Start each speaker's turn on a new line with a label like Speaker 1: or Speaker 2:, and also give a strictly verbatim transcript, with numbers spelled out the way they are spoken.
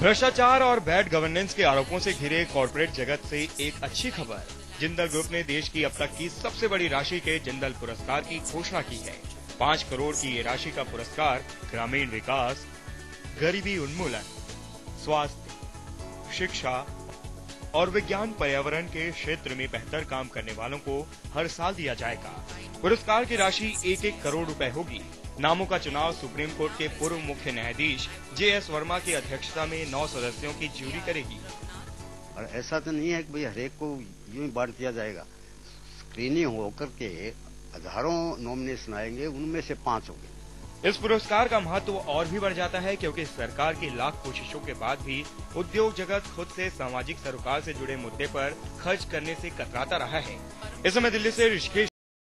Speaker 1: भ्रष्टाचार और bad governance के आरोपों से घिरे कॉर्पोरेट जगत से एक अच्छी खबर। जिंदल ग्रुप ने देश की अब तक की सबसे बड़ी राशि के जिंदल पुरस्कार की घोषणा की है। पाँच करोड़ की ये राशि का पुरस्कार ग्रामीण विकास, गरीबी उन्मूलन, स्वास्थ्य, शिक्षा और विज्ञान पर्यावरण के क्षेत्र में बेहतर काम करने वालों को हर साल दिया जाएगा। पुरस्कार की राशि एक एक करोड़ रुपए होगी। नामों का चुनाव सुप्रीम कोर्ट के पूर्व मुख्य न्यायाधीश जे एस वर्मा की अध्यक्षता में नौ सदस्यों की ज्यूरी करेगी।
Speaker 2: और ऐसा तो नहीं है कि भाई हरेक को यूं ही बांट दिया जाएगा। स्क्रीनिंग होकर के हजारों नॉमिनेशन आएंगे, उनमें से पांच होंगे।
Speaker 1: इस पुरस्कार का महत्व और भी बढ़ जाता है क्योंकि सरकार की लाख कोशिशों के बाद भी उद्योग जगत खुद से सामाजिक सरोकार से जुड़े मुद्दे पर खर्च करने से कतराता रहा है। इस समय दिल्ली से ऋषिकेश